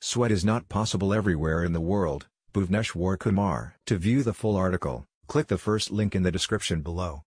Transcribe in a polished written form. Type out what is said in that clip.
Sweat is not possible everywhere in the world. Bhuvneshwar Kumar. To view the full article, click the first link in the description below.